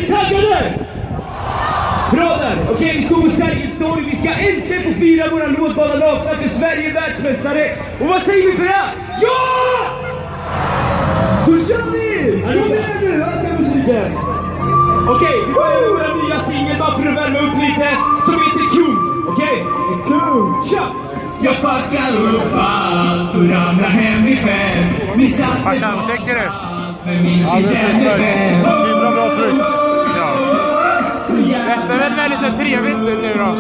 ni taggade? Bra där! Okej, vi står på Sergels torg. Vi ska äntligen få fira våra låtbara nakna för Sverige är världsmästare. Och vad säger vi för det? Ja! Då kör vi! Kom igen nu, öka musiken! Okej, vi börjar med våra nya singel bara för att värma upp lite. Som heter Kung, okej? Kung! Tja! Jag fuckar upp allt och ramlar hem vid 5. Farsan, täcker du? Men min ja, det är super. Himla bra tryck. Ja. Det är väl väldigt trevligt nu då.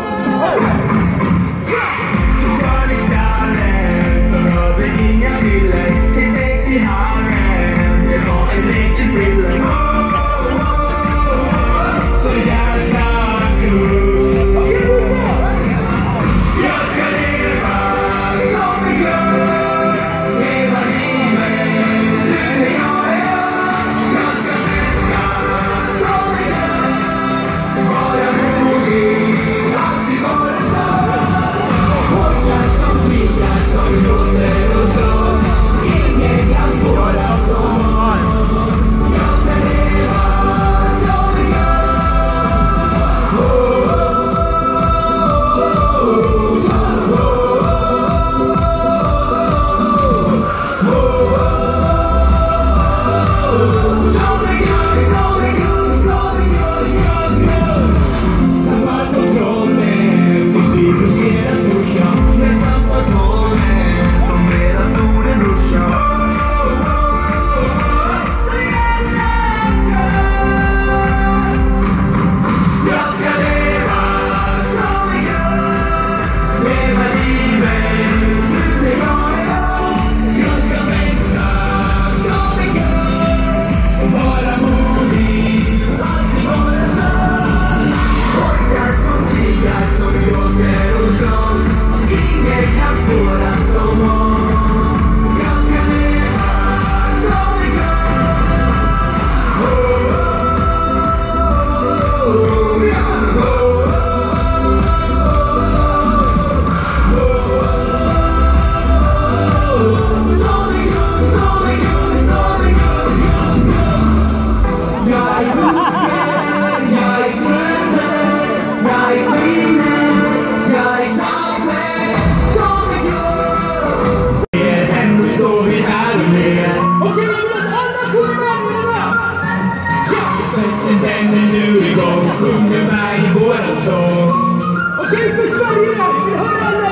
Okej, för Sverige då! Vi hör alla!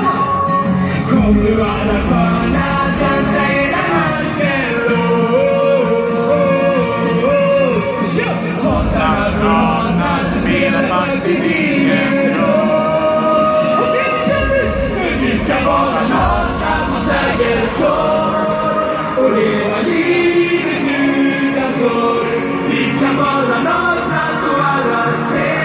Kom nu alla sköna, dansa hela natten. Hatar från att spela faktiskt ingen roll. Okej, för vi ska vara nakna på Sergels torg och leva livet utan sorg. Vi ska vara nakna så alla ser.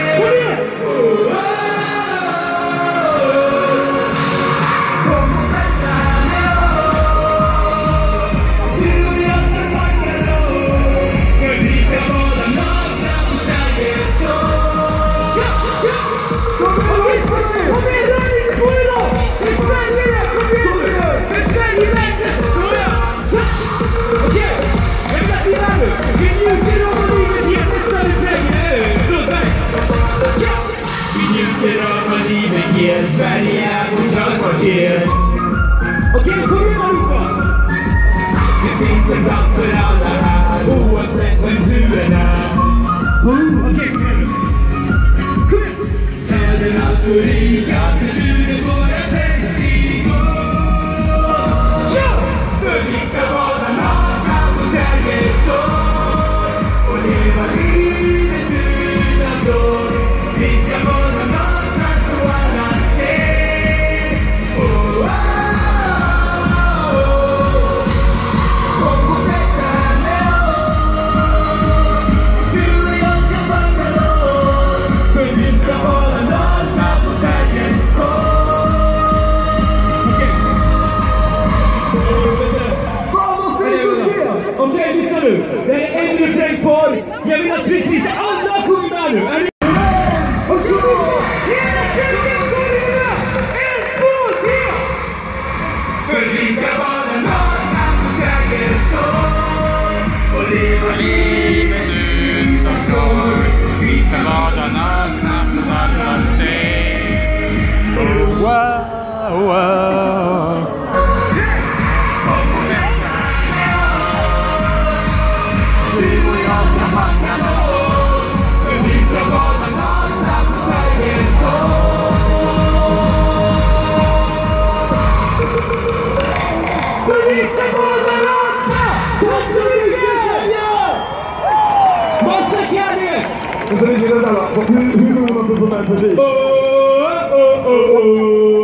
Sverige är vårt högkvarter. Okej, kom igen allihopa! Det finns en plats för alla här, oavsett vem du är. Okej, kom igen. Kom igen! Världen alltför rika, förbjudet våra festival. Ja! För vi ska vara nakna på Sergels torg och leva livet utan sorg. Vi ska vara nakna så alla ser. Kom på festen med oss. Du och jag ska fucka loss. För vi ska vara nakna på Sergels torg. Fan vad fint att se! Okej, lyssna nu. Det är en refräng kvar. Jag vill att precis alla sjunger nu. Är ni? Och så hela tiden går det bra. 1, 2, 3. För vi ska vara nakna på Sergels torg och leva livet utan sorg. ska gå varandra! Tack så mycket! Massa kärlek! Men så vill jag säga, hur kommer man få med publik?